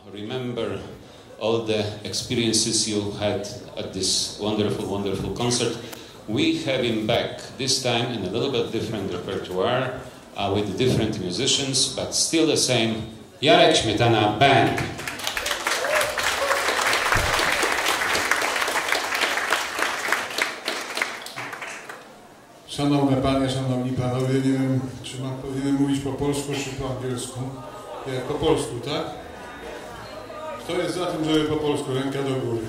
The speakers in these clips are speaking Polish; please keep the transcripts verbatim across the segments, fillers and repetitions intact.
remember all the experiences you had at this wonderful, wonderful concert. We have him back, this time in a little bit different repertoire, uh, with different musicians, but still the same Jarek Śmietana Band. Szanowne Panie, Szanowni Panowie, nie wiem, czy mam, powinienem mówić po polsku, czy po angielsku. Jak po polsku, tak? Kto jest za tym, żeby po polsku? Ręka do góry.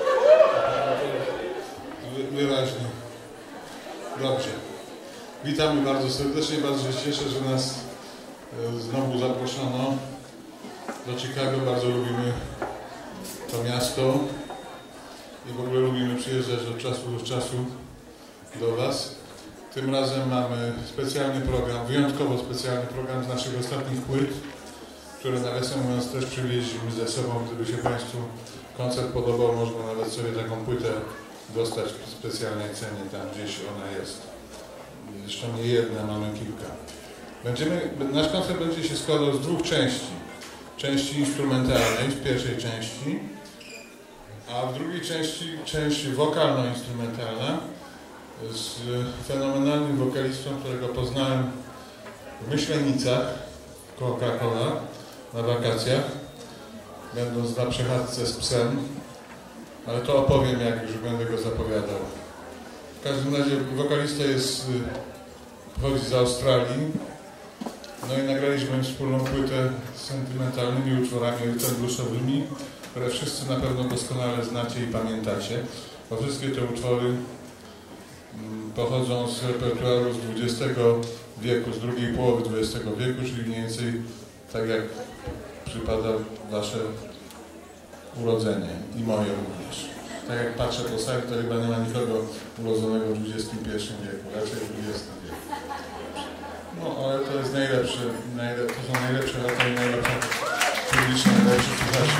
Wyraźnie. Dobrze. Witamy bardzo serdecznie, bardzo się cieszę, że nas znowu zaproszono do Chicago. Bardzo lubimy to miasto i w ogóle lubimy przyjeżdżać od czasu do czasu do Was. Tym razem mamy specjalny program, wyjątkowo specjalny program z naszych ostatnich płyt, które nawiasem mówiąc też przywieźliśmy ze sobą. Gdyby się Państwu koncert podobał, można nawet sobie taką płytę dostać w specjalnej cenie, tam gdzieś ona jest. Zresztą nie jedna, mamy kilka. Będziemy, nasz koncert będzie się składał z dwóch części. Części instrumentalnej, w pierwszej części, a w drugiej części część wokalno-instrumentalna z fenomenalnym wokalistą, którego poznałem w Myślenicach koło Krakowa na wakacjach, będąc na przechadzce z psem, ale to opowiem, jak już będę go zapowiadał. W każdym razie wokalista jest, pochodzi z Australii, no i nagraliśmy wspólną płytę z sentymentalnymi utworami bluesowymi, które wszyscy na pewno doskonale znacie i pamiętacie, bo wszystkie te utwory pochodzą z repertuaru z dwudziestego wieku, z drugiej połowy dwudziestego wieku, czyli mniej więcej tak jak przypada Wasze urodzenie i moje również. Tak jak patrzę po sali, to chyba nie ma nikogo urodzonego w dwudziestym pierwszym wieku, raczej w dwudziestym wieku. No, ale to jest najlepsze, najlepsze to są najlepsze lata i najlepsze publiczne, najlepsze słuchacze.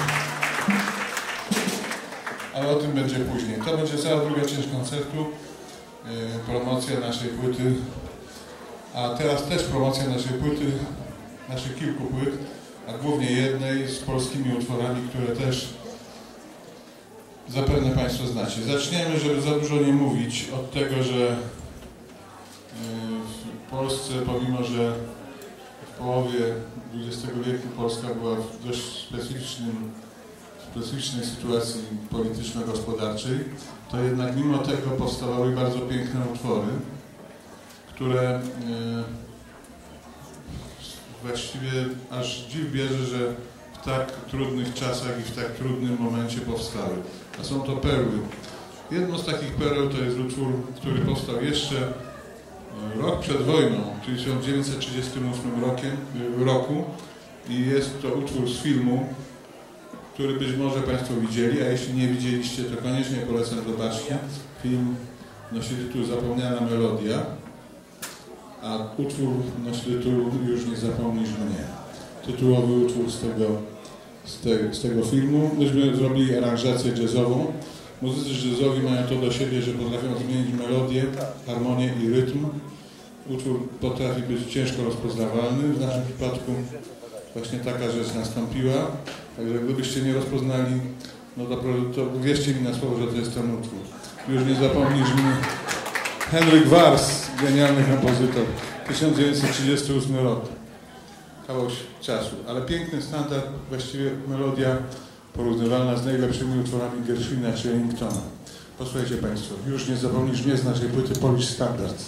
Ale o tym będzie później. To będzie cała druga część koncertu. Promocja naszej płyty, a teraz też promocja naszej płyty, naszych kilku płyt, a głównie jednej z polskimi utworami, które też zapewne Państwo znacie. Zaczniemy, żeby za dużo nie mówić, od tego, że w Polsce, pomimo że w połowie dwudziestego wieku Polska była w dość specyficznym, specyficznej sytuacji polityczno-gospodarczej, to jednak mimo tego powstawały bardzo piękne utwory, które e, właściwie aż dziw bierze, że w tak trudnych czasach i w tak trudnym momencie powstały. A są to perły. Jedną z takich pereł to jest utwór, który powstał jeszcze rok przed wojną, czyli w tysiąc dziewięćset trzydziestym ósmym rokiem, roku i jest to utwór z filmu, który być może Państwo widzieli, a jeśli nie widzieliście, to koniecznie polecam zobaczcie. Film nosi tytuł Zapomniana melodia, a utwór nosi tytuł Już nie zapomnisz mnie. Tytułowy utwór z tego, z te, z tego filmu. Myśmy zrobili aranżację jazzową. Muzycy jazzowi mają to do siebie, że potrafią zmienić melodię, harmonię i rytm. Utwór potrafi być ciężko rozpoznawalny. W naszym przypadku właśnie taka rzecz nastąpiła. Także gdybyście nie rozpoznali, no to, to wierzcie mi na słowo, że to jest ten utwór. Już nie zapomnisz mnie. Henryk Wars, genialny kompozytor, tysiąc dziewięćset trzydziesty ósmy rok. Kawał czasu, ale piękny standard, właściwie melodia porównywalna z najlepszymi utworami Gershwina czy Ellingtona. Posłuchajcie Państwo, już nie zapomnisz mnie z naszej płyty Polish Standards.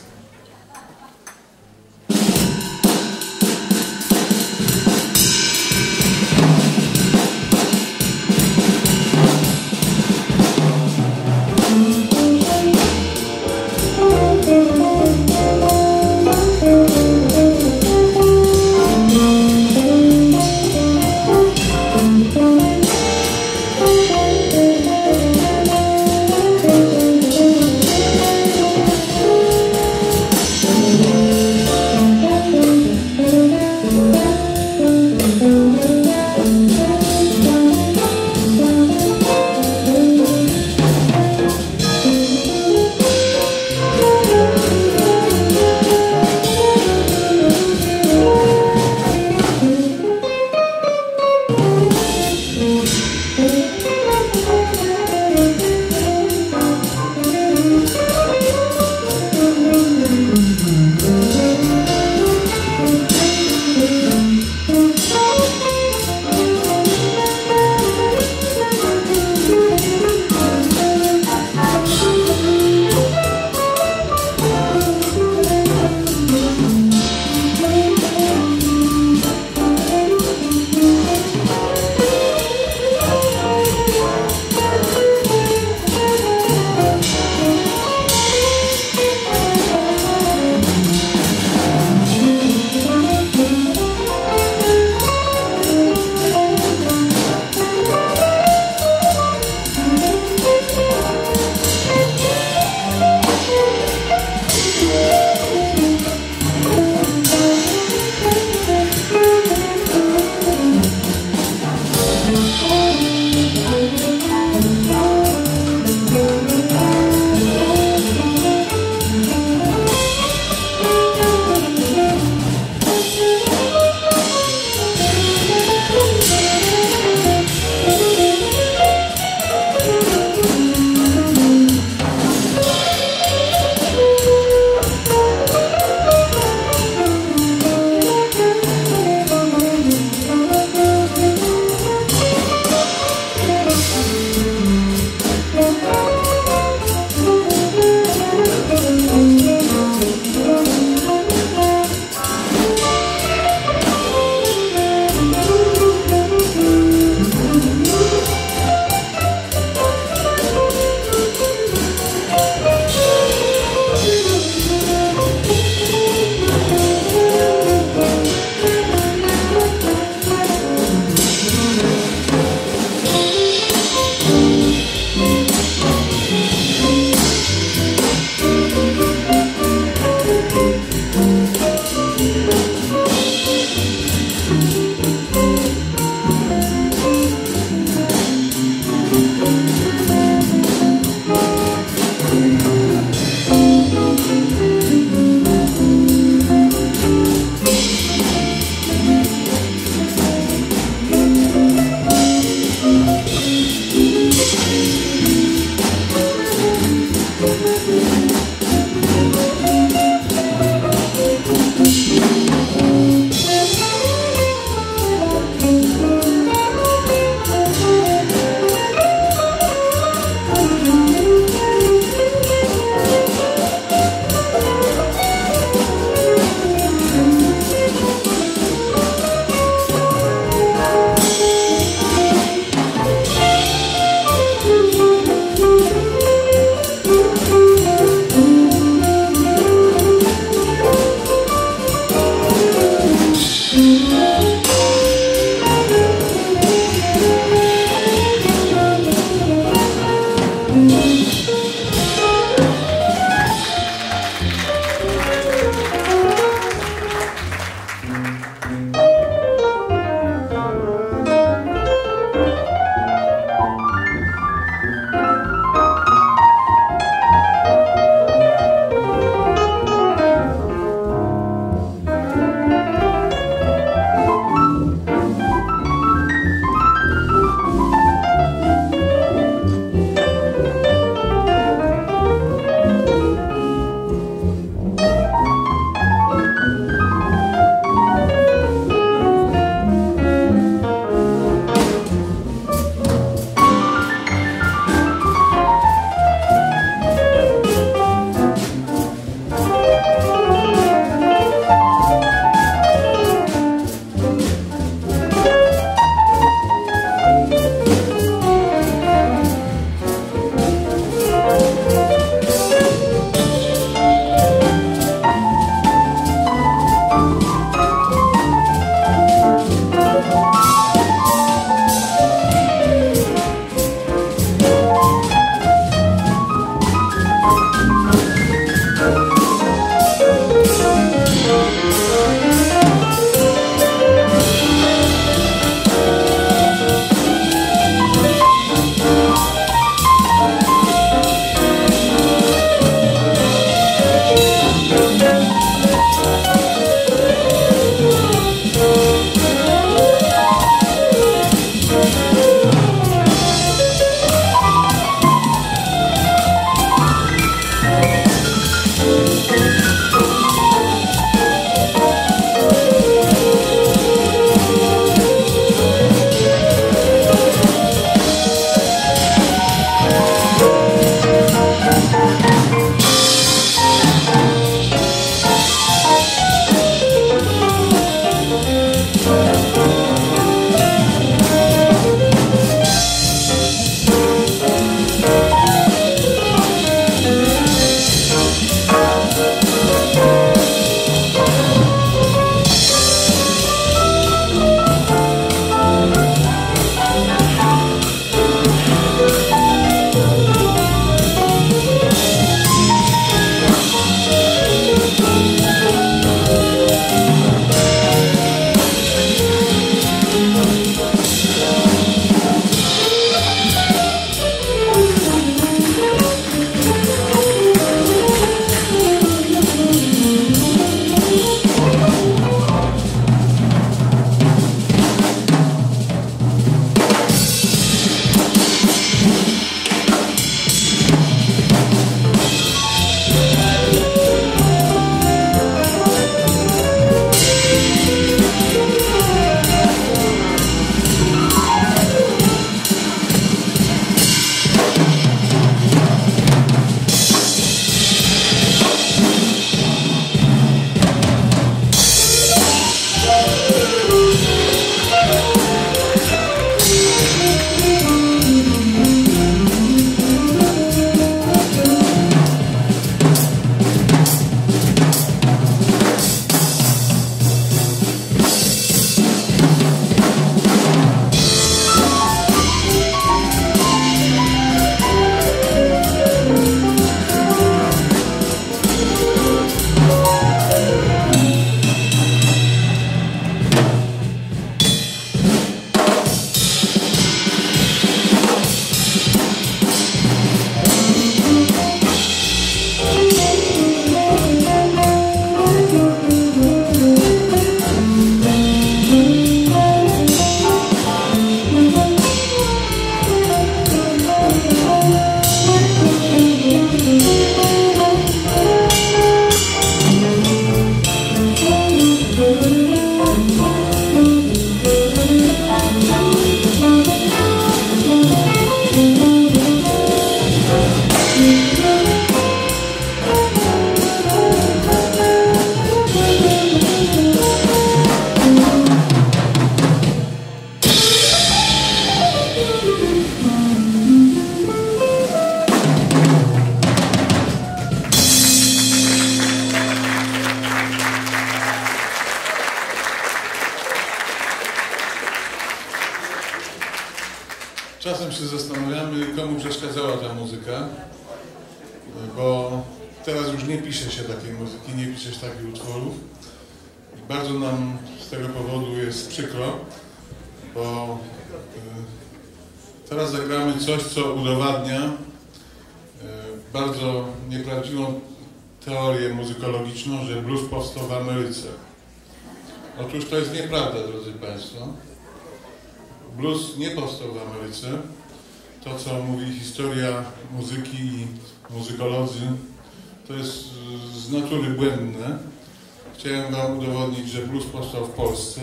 Czasem się zastanawiamy, komu przeszkadzała ta muzyka, bo teraz już nie pisze się takiej muzyki, nie pisze się takich utworów. Bardzo nam z tego powodu jest przykro, bo teraz zagramy coś, co udowadnia bardzo nieprawdziwą teorię muzykologiczną, że blues powstał w Ameryce. Otóż to jest nieprawda, drodzy Państwo. Blues nie powstał w Ameryce. To, co mówi historia muzyki i muzykolodzy, to jest z natury błędne. Chciałem Wam udowodnić, że blues powstał w Polsce.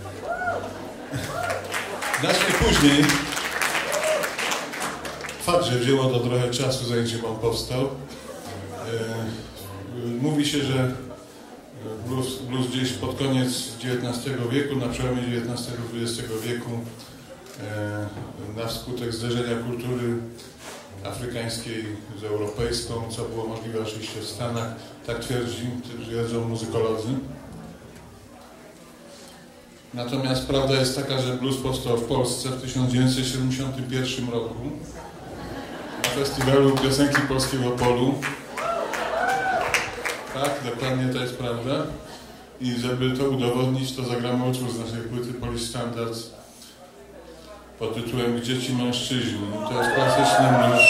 Znacznie później, fakt, że wzięło to trochę czasu, zanim się on powstał. Mówi się, że blues, blues gdzieś pod koniec dziewiętnastego wieku, na przełomie dziewiętnastego i dwudziestego wieku, na skutek zderzenia kultury afrykańskiej z europejską, co było możliwe oczywiście w Stanach, tak twierdzi, twierdzą muzykolodzy. Natomiast prawda jest taka, że blues powstał w Polsce w tysiąc dziewięćset siedemdziesiątym pierwszym roku na festiwalu piosenki Polskiego Polu. Tak, dokładnie to jest prawda. I żeby to udowodnić, to zagramy utwór z naszej płyty Polish Standards pod tytułem Gdzie ci mężczyźni? To jest klasyczny blues.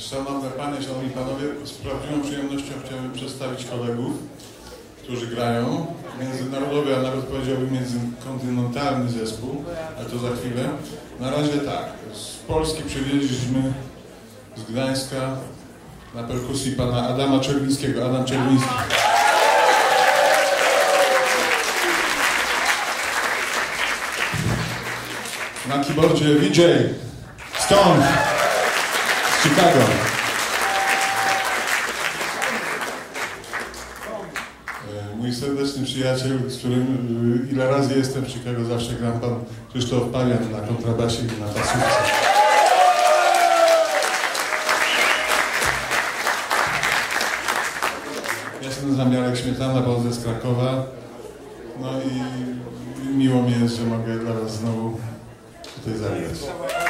Szanowne Panie, Szanowni Panowie, z prawdziwą przyjemnością chciałbym przedstawić kolegów, którzy grają. Międzynarodowy, a nawet powiedziałbym międzykontynentalny zespół, ale to za chwilę. Na razie tak, z Polski przywieźliśmy z Gdańska na perkusji pana Adama Czerwińskiego. Adam Czerwiński. Na keyboardzie V J Stone z Chicago. Mój serdeczny przyjaciel, z którym ile razy jestem w Chicago, zawsze gram, pan Krzysztof Palian na kontrabasie i na basówce. Ja się nazywam Jarek Śmietana, pochodzę z Krakowa. No i miło mi jest, że mogę dla was znowu tutaj zagrać.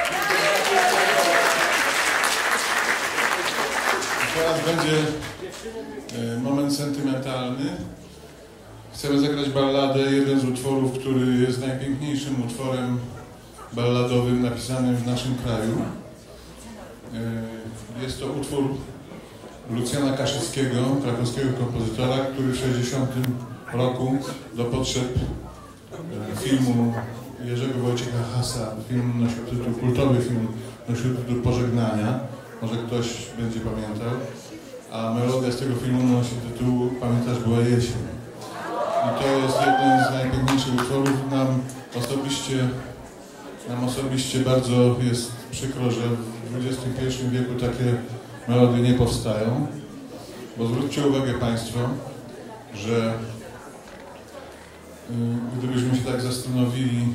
Teraz będzie moment sentymentalny. Chcemy zagrać balladę, jeden z utworów, który jest najpiękniejszym utworem balladowym napisanym w naszym kraju. Jest to utwór Lucjana Kaszyckiego, krakowskiego kompozytora, który w sześćdziesiątym roku do potrzeb filmu Jerzego Wojciecha Hasa, film nosił tytuł, kultowy film nosił tytuł Pożegnania, może ktoś będzie pamiętał, a melodia z tego filmu nosi tytuł Pamiętasz, była jesień. I to jest jeden z najpiękniejszych utworów. Nam osobiście, nam osobiście bardzo jest przykro, że w dwudziestym pierwszym wieku takie melodie nie powstają, bo zwróćcie uwagę Państwo, że gdybyśmy się tak zastanowili,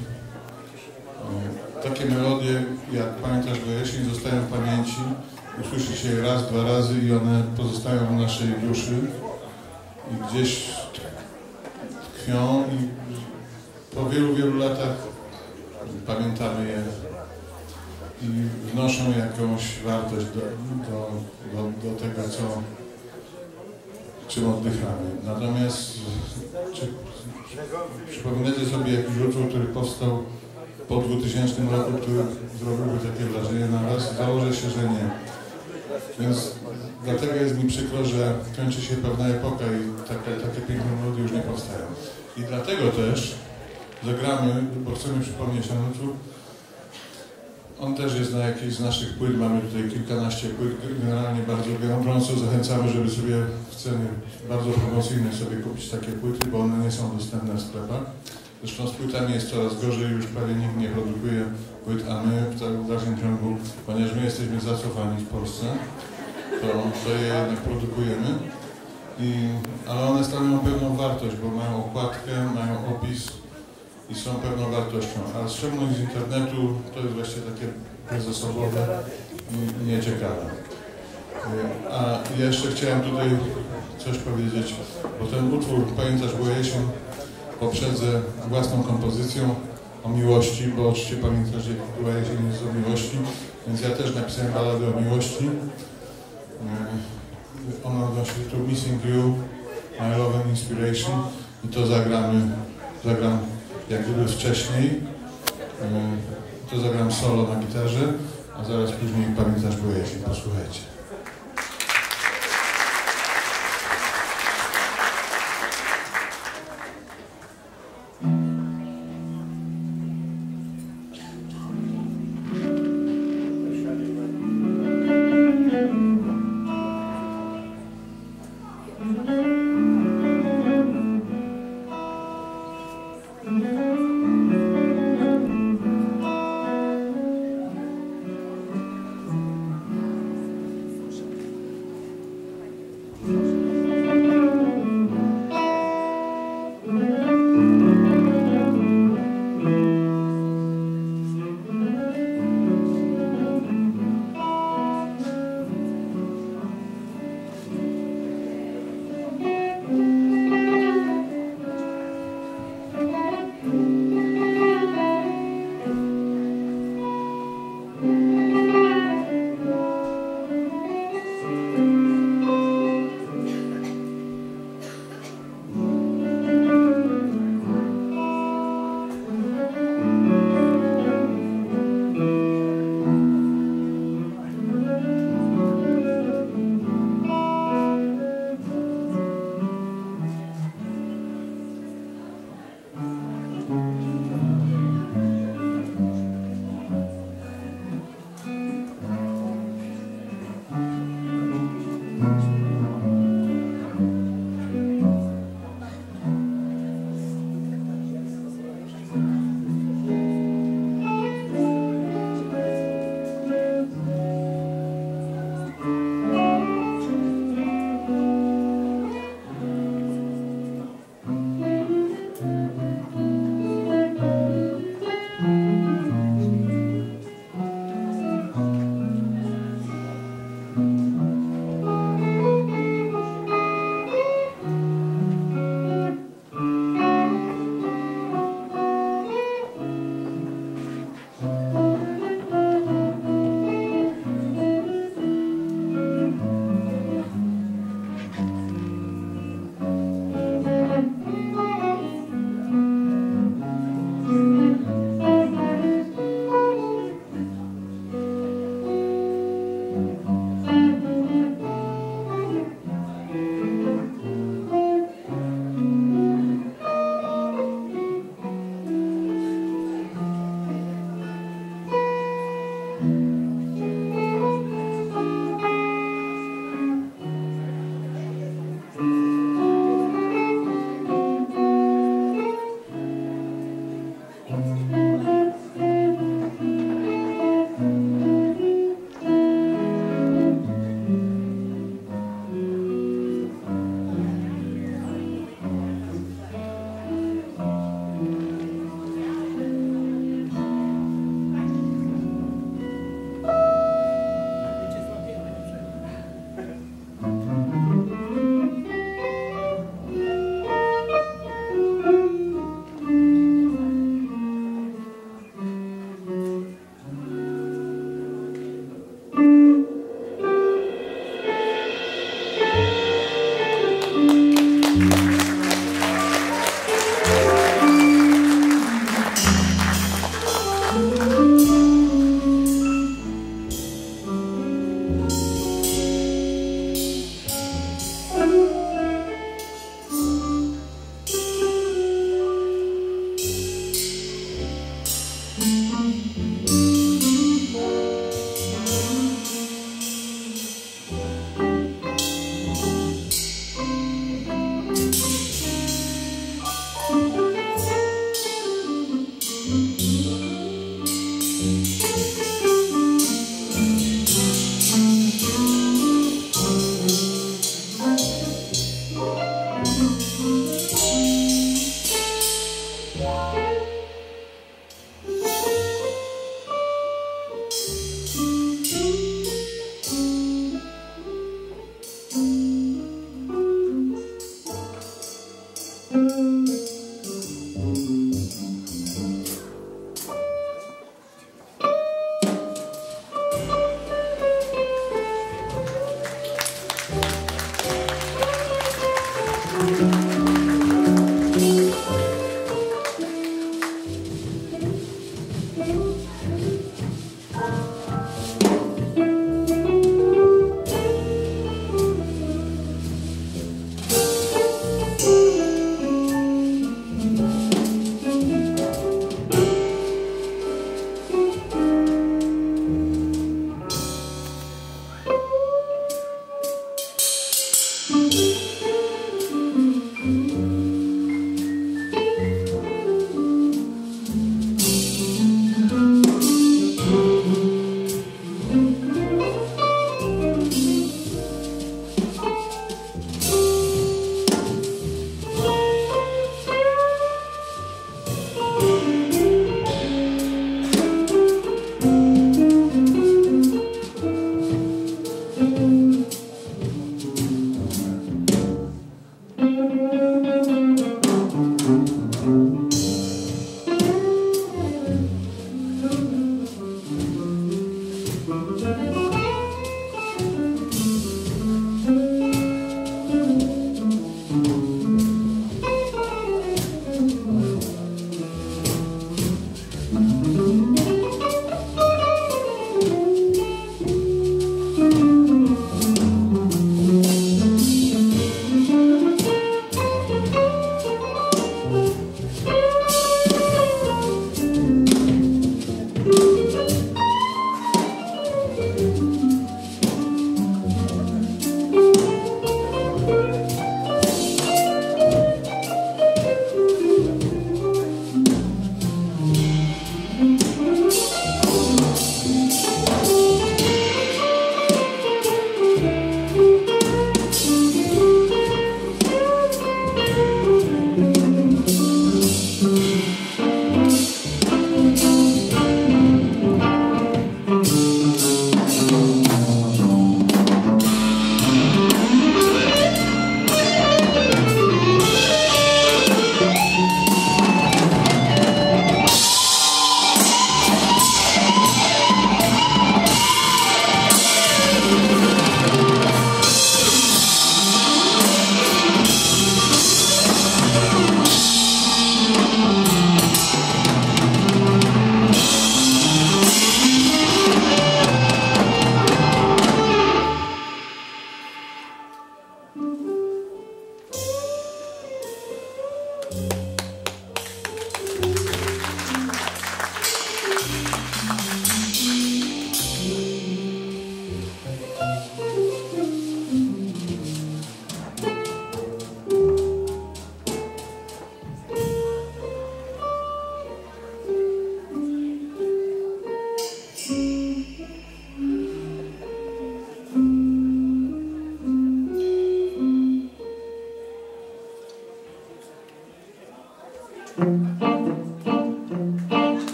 takie melodie jak Pamiętasz, była jesień zostają w pamięci, usłyszy się je raz, dwa razy i one pozostają w naszej duszy i gdzieś tkwią i po wielu, wielu latach pamiętamy je i wnoszą jakąś wartość do, do, do, do tego, co, czym oddychamy. Natomiast czy, przypominacie sobie jakiś utwór, który powstał po dwutysięcznym roku, który zrobiłby takie wrażenie na was? Założę się, że nie. Więc dlatego jest mi przykro, że kończy się pewna epoka i takie, takie piękne melodie już nie powstają. I dlatego też zagramy, bo chcemy przypomnieć ten utwór. On też jest na jakiejś z naszych płyt, mamy tutaj kilkanaście płyt, generalnie bardzo gorąco zachęcamy, żeby sobie w cenie bardzo promocyjnej sobie kupić takie płyty, bo one nie są dostępne w sklepach. Zresztą z płytami jest coraz gorzej, już prawie nikt nie produkuje płyt, a my w dalszym ciągu, ponieważ my jesteśmy zacofani w Polsce, to, to je jednak produkujemy. I, ale one stanowią pewną wartość, bo mają okładkę, mają opis i są pewną wartością. A ściągnąć z internetu to jest właśnie takie bezosobowe i nieciekawe. A jeszcze chciałem tutaj coś powiedzieć, bo ten utwór Pamiętasz, była jesień poprzedzę własną kompozycją o miłości, bo oczywiście Pamiętasz, że była jesień jest o miłości, więc ja też napisałem balladę o miłości. Ona nosi tytuł Missing You, My Love and Inspiration i to zagramy, zagram jak gdyby wcześniej, to zagram solo na gitarze, a zaraz później Pamiętasz, była jesień. Posłuchajcie.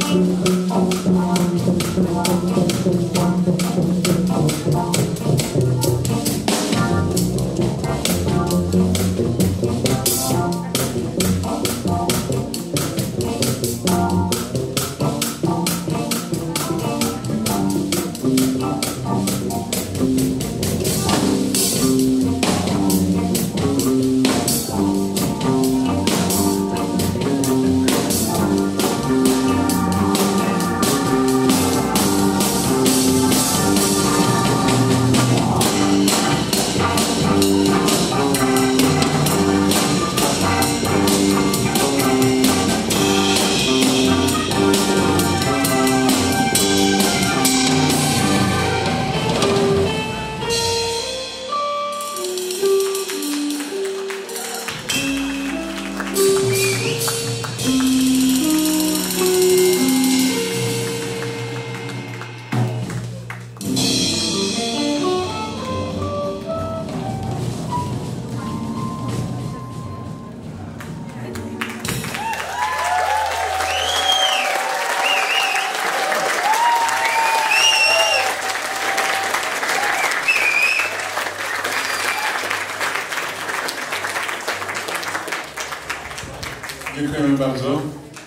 Dziękujemy bardzo.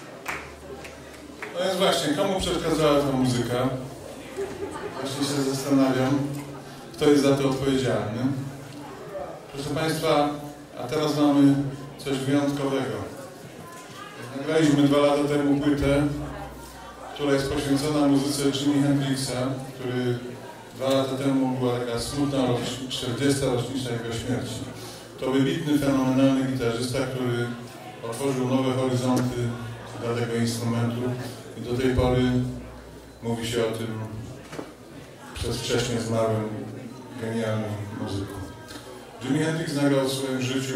No więc właśnie, komu przeszkadzała ta muzyka? Właśnie się zastanawiam, kto jest za to odpowiedzialny. Proszę Państwa, a teraz mamy coś wyjątkowego. Nagraliśmy dwa lata temu płytę, która jest poświęcona muzyce Jimi Hendrixa, który dwa lata temu była taka smutna czterdziesta rocznica jego śmierci. To wybitny, fenomenalny gitarzysta, który otworzył nowe horyzonty dla tego instrumentu i do tej pory mówi się o tym przez wcześnie zmarłym, genialnym muzyku. Jimi Hendrix nagrał w swoim życiu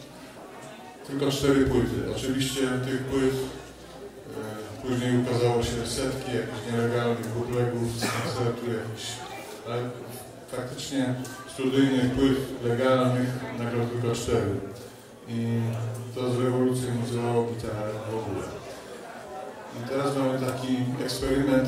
tylko cztery płyty. Oczywiście tych płyt e, później ukazało się setki jakichś nielegalnych bootlegów z koncertu jakichś, ale faktycznie studyjnych płyt legalnych nagrał tylko cztery. I to zrewolucjonizowało gitarę w ogóle. I teraz mamy taki eksperyment,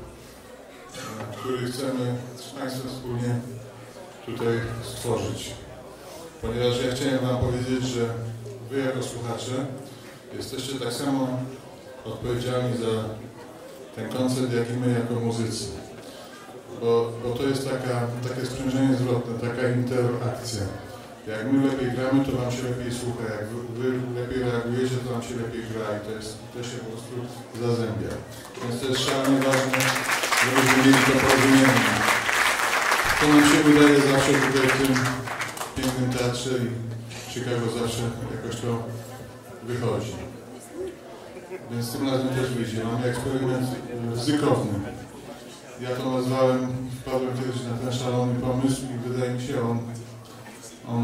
który chcemy z Państwem wspólnie tutaj stworzyć. Ponieważ ja chciałem Wam powiedzieć, że Wy jako słuchacze jesteście tak samo odpowiedzialni za ten koncert, jak i my jako muzycy. Bo, bo to jest taka, takie sprzężenie zwrotne, taka interakcja. Jak my lepiej gramy, to Wam się lepiej słucha, jak wy, wy lepiej reagujecie, to Wam się lepiej gra i to, jest, to się po prostu zazębia. Więc to jest szalenie ważne, żebyśmy mieli to porozumienie. To nam się wydaje zawsze tutaj w tym pięknym teatrze i w Chicago zawsze jakoś to wychodzi. Więc tym razem też wyjdzie. Mamy eksperyment ryzykowny. Ja to nazwałem, wpadłem kiedyś na ten szalony pomysł i wydaje mi się on On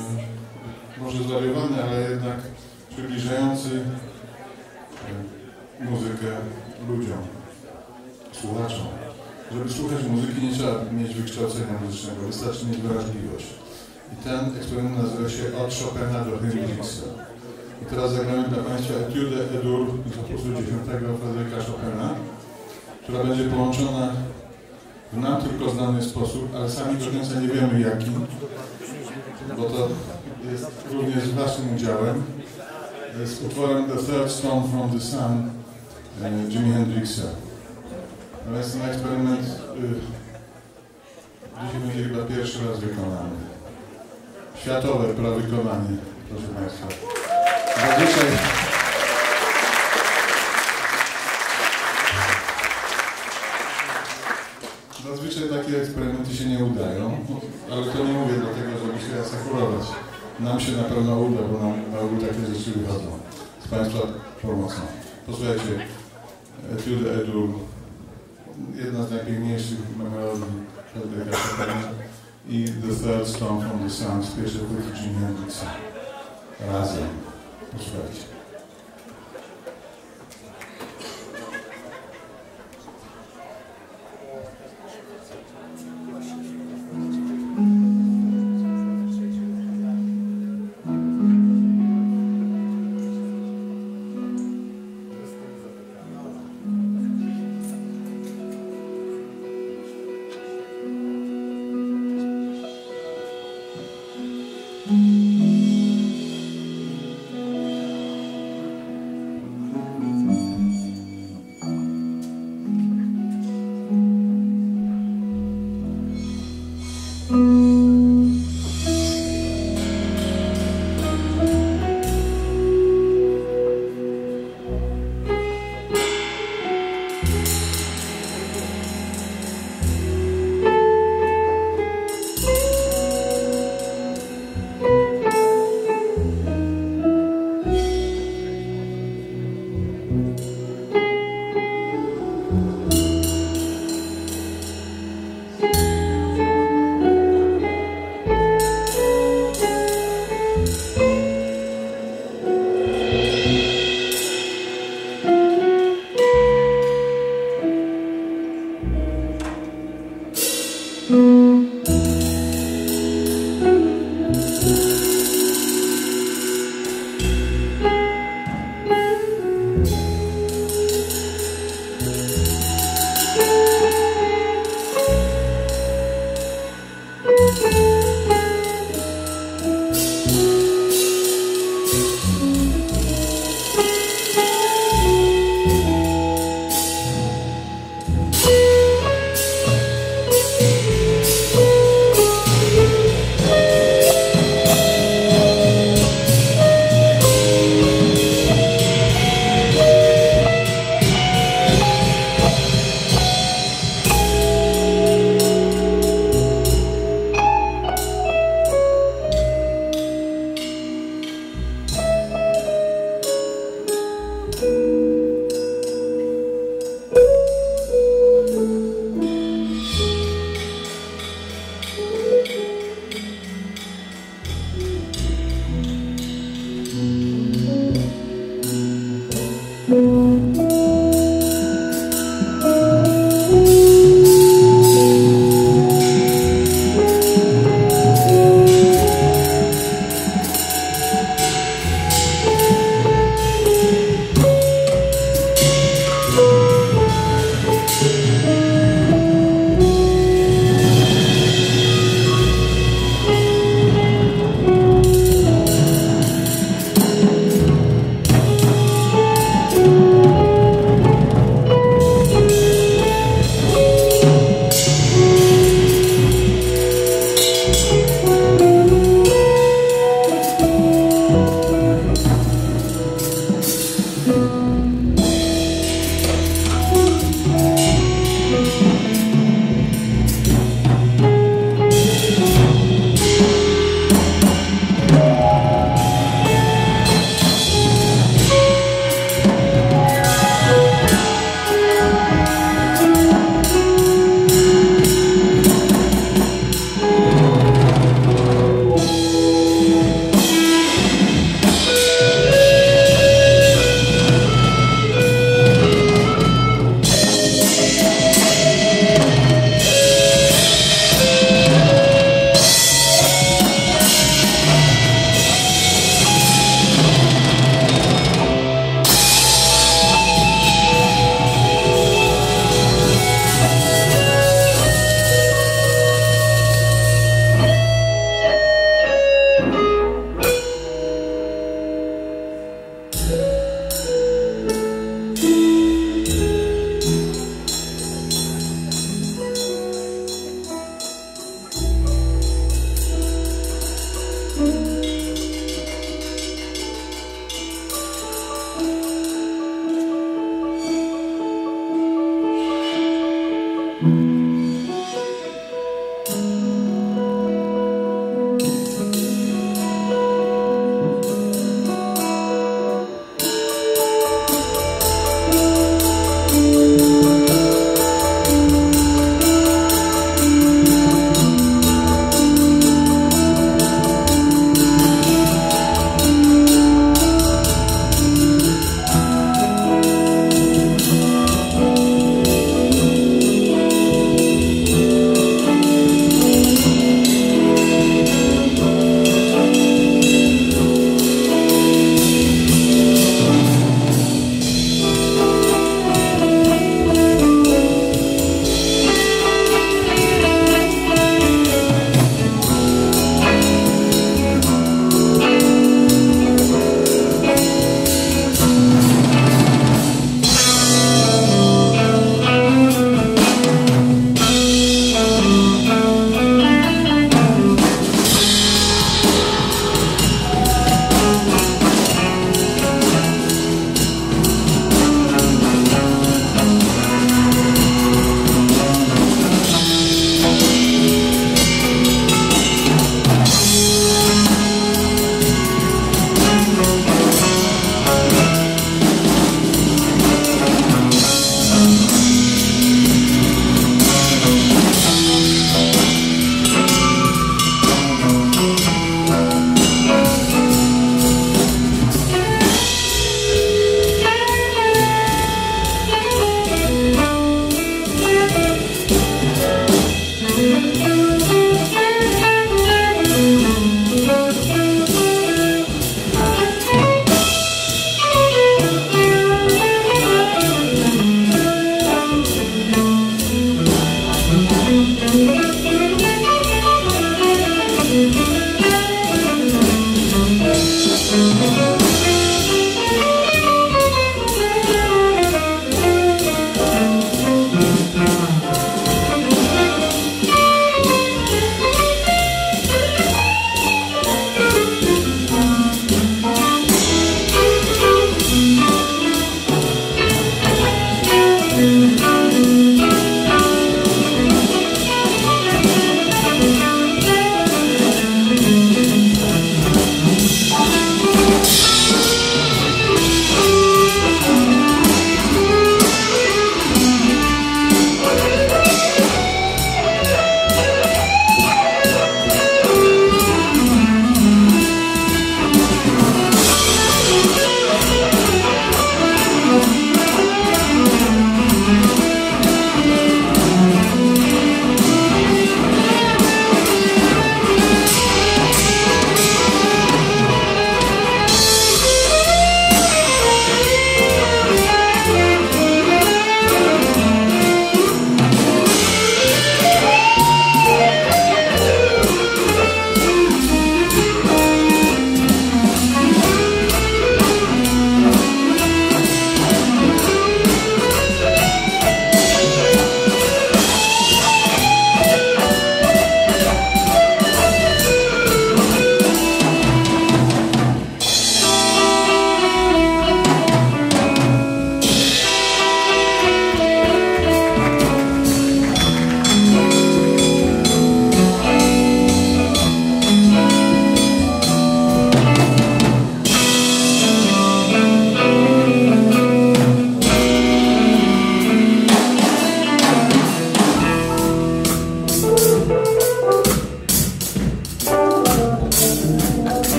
e, może zwariowany, ale jednak przybliżający e, muzykę ludziom, słuchaczom. Żeby słuchać muzyki, nie trzeba mieć wykształcenia muzycznego, wystarczy mieć wrażliwość. I ten eksperyment nazywa się Od Chopina do Hendrixa. I teraz zagramy dla Państwa Etude E-dur z opusu dziesiątego Fryderyka Chopina, która będzie połączona w nam tylko znany sposób, ale sami do końca nie wiemy jaki, bo to jest również Waszym udziałem. Z utworem The Third Stone from the Sun Jimi Hendrixa. Natomiast ten eksperyment y, dzisiaj będzie chyba pierwszy raz wykonany. Światowe prawykonanie, proszę Państwa. Zazwyczaj Zazwyczaj takie eksperymenty się nie udają, ale to nie mówię dlatego, żeby się asekurować. Nam się na pewno uda, bo nam na ogół takie rzeczy wychodzą. Z Państwa pomocą. Posłuchajcie, Etude E-dur, jedna z najpiękniejszych melodii Fryderyka Chopina i The Third Stone from the Sun z pierwszej płyty Jimi Hendrixa. Razem. Posłuchajcie.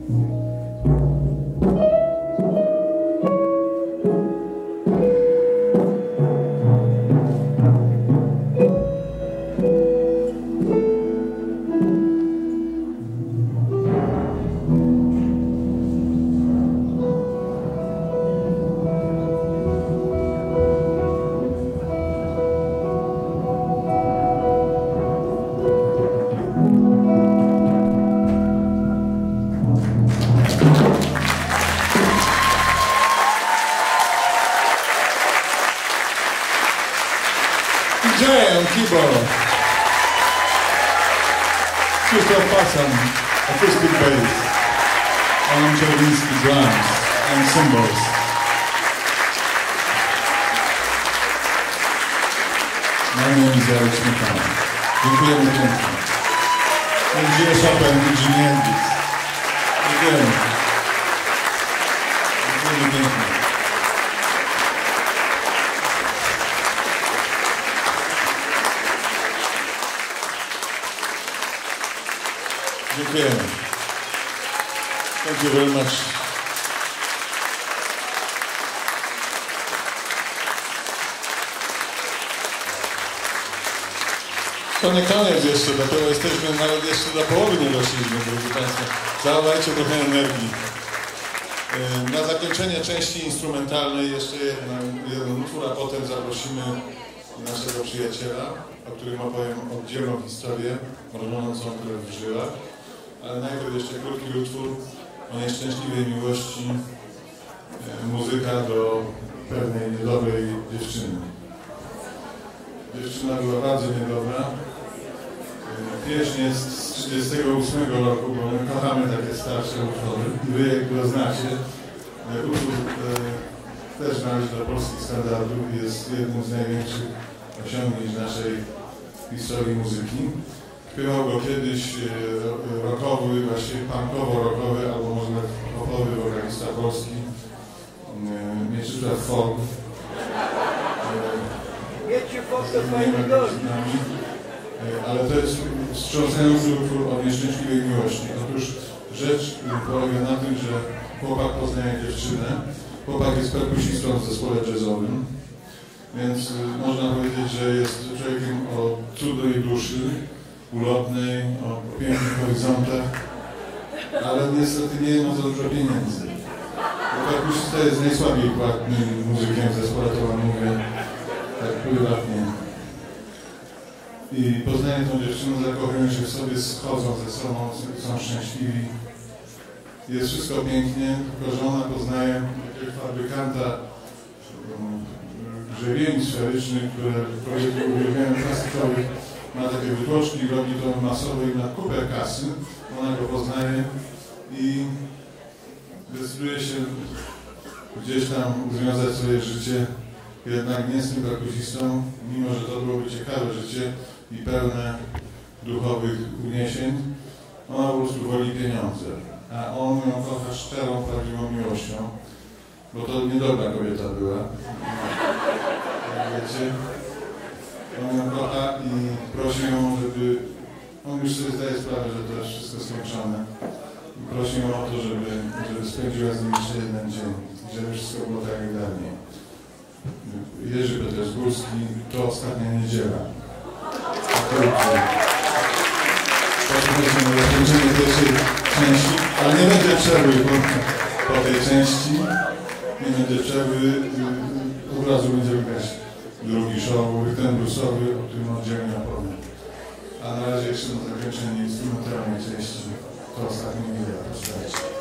Jay on keyboard, Krzysztof Pacan, acoustic bass, Alan Czerwiński, drums and cymbals. My name is Jarek Śmietana. Dziękujemy pięknie. Dziękuję Chopin i Jimi Hendrix. Dziękujemy. Dziękujemy pięknie. Dziękujemy. Thank you very much. To nie koniec jeszcze, dopiero jesteśmy, nawet jeszcze do połowy nie doszliśmy, drodzy Państwo. Zachowajcie trochę energii. Na zakończenie części instrumentalnej jeszcze jedna, jeden utwór, a potem zaprosimy naszego przyjaciela, o którym opowiem oddzielną historię, mrożącą krew w żyłach. Ale najpierw jeszcze krótki utwór o nieszczęśliwej miłości, e, muzyka do pewnej niedobrej dziewczyny. Dziewczyna była bardzo niedobra. E, pieśń jest z trzydziestego ósmego roku, bo my kochamy takie starsze utwory. Wy jak go znacie. E, utwór e, też należy do polskich standardów i jest jednym z największych osiągnięć naszej historii muzyki. Śpiewał go kiedyś e, rockowy, właściwie punkowo-rockowy, albo może nawet popowy wokalista polski, e, Mieczysław Folk. E, nie ma z nami, e, ale to jest wstrząsający utwór o nieszczęśliwej miłości. Otóż rzecz polega na tym, że chłopak poznaje dziewczynę. Chłopak jest perkusistą w zespole jazzowym, więc e, można powiedzieć, że jest człowiekiem o cudnej duszy, ulotnej, o pięknych horyzontach, ale niestety nie ma za dużo pieniędzy. Perkusista jest najsłabiej płatnym muzykiem w zespole, to wam mówię tak prywatnie. I poznaje tą dziewczynę, zakochują się w sobie, schodzą ze sobą, są szczęśliwi. Jest wszystko pięknie, tylko że ona poznaje jakiegoś fabrykanta grzebień sferycznych, które uwielbiają plastikowych. Ma takie wytłoczki, robi to masowo i na kupę kasy. Ona go poznaje i decyduje się gdzieś tam związać swoje życie, jednak nie z tym perkusistą, mimo że to byłoby ciekawe życie i pełne duchowych uniesień. Ona po prostu woli pieniądze, a on ją kocha szczerą, prawdziwą miłością, bo to niedobra kobieta była. Jak wiecie. On ją kocha i prosi ją, żeby... On już sobie zdaje sprawę, że to jest wszystko skończone. I prosi ją o to, żeby, żeby spędziła z nim jeszcze jeden dzień. I żeby wszystko było tak jak dawniej. Jerzy Petersburski, to ostatnia niedziela. Posłuchajcie na zakończenie pierwszej części, ale nie będzie przerwy po, po tej części. Nie będzie przerwy. Od razu będziemy grać drugi show, ten bluesowy, o którym oddzielnie opowiem. A na razie jeszcze na zakończenie instrumentalnej części, to ostatnie wideo, posłuchajcie.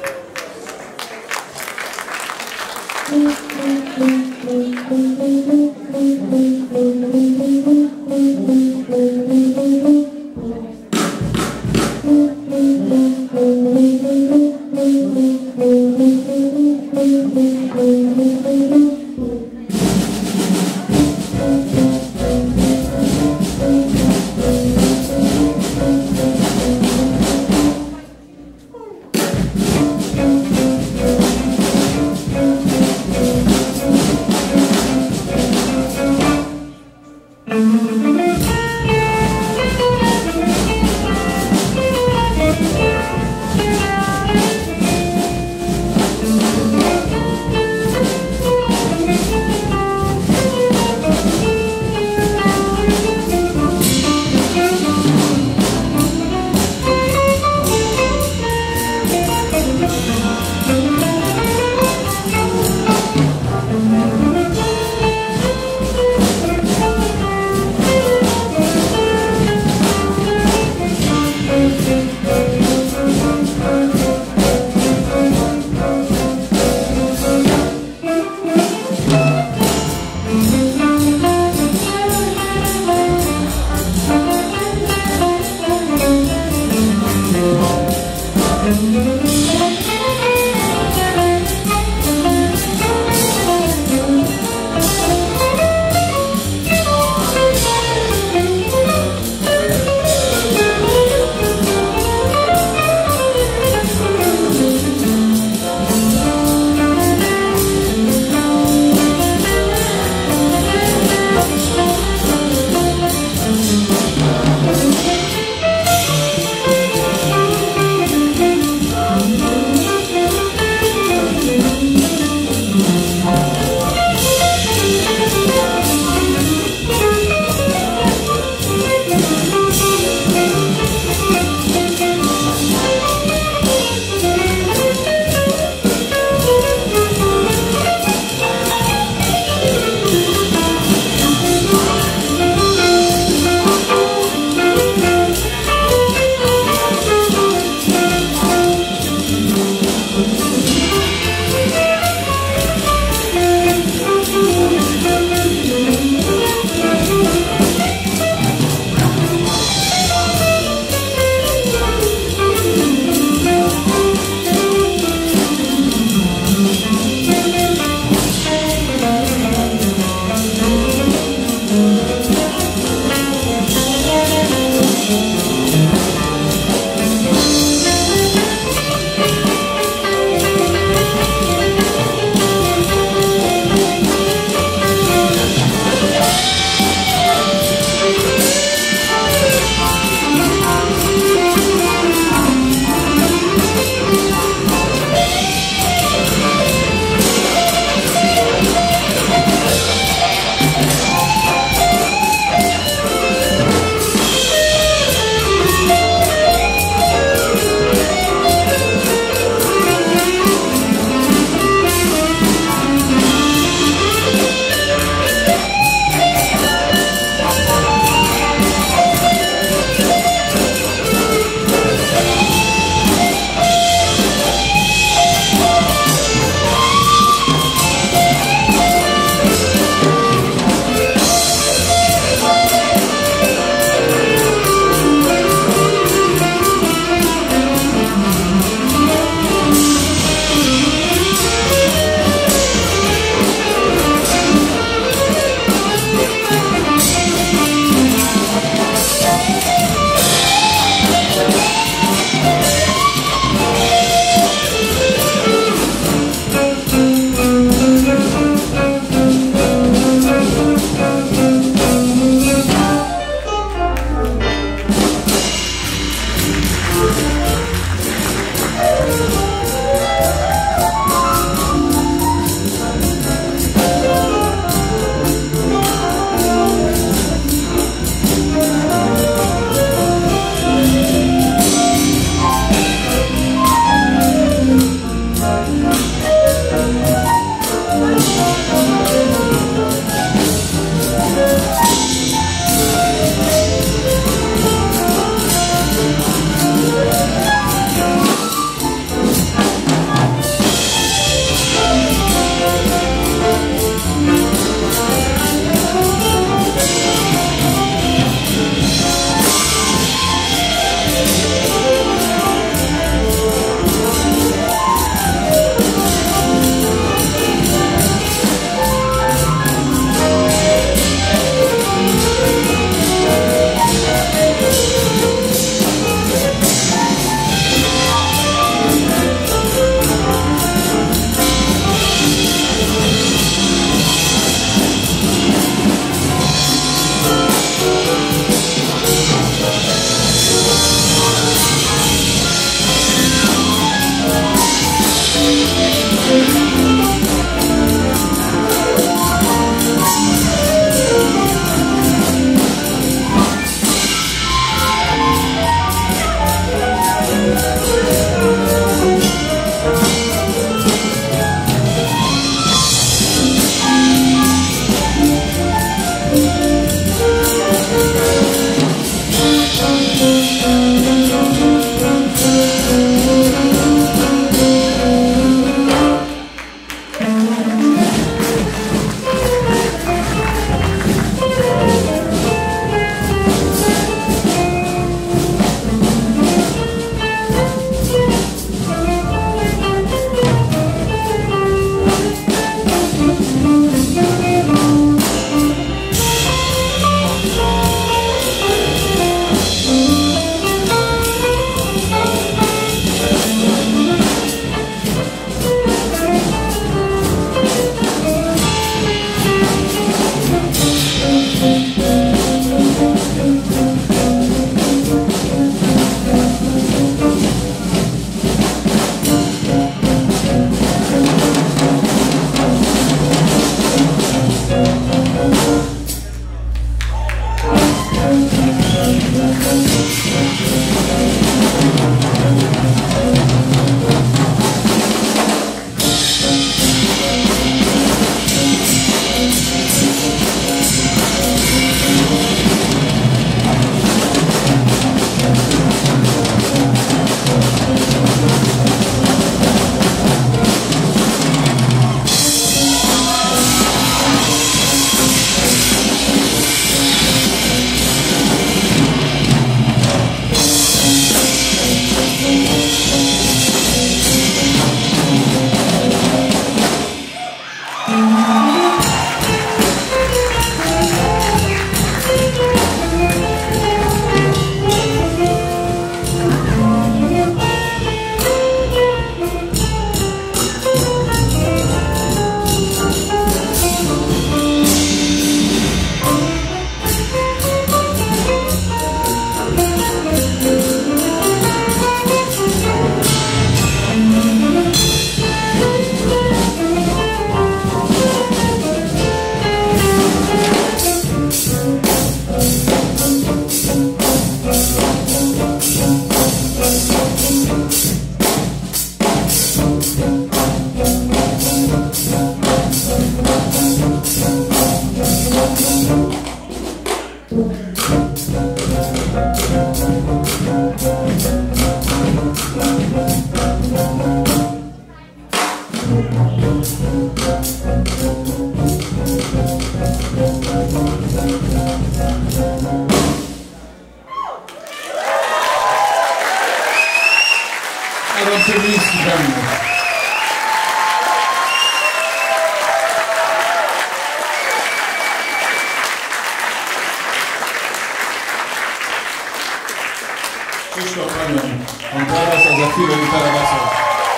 Przyszła panią Honduras, a za chwilę gitara basowa.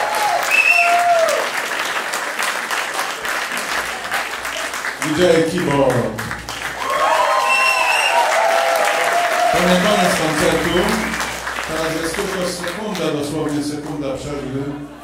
D J Keyboard. To nie koniec koncertu. Teraz jest tylko sekunda, dosłownie sekunda przerwy.